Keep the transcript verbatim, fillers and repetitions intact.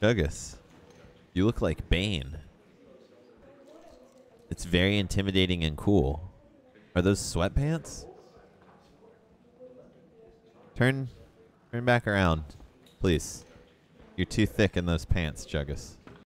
Chugus, you look like Bane. It's very intimidating and cool. Are those sweatpants? Turn, turn back around, please. You're too thick in those pants, Chugus.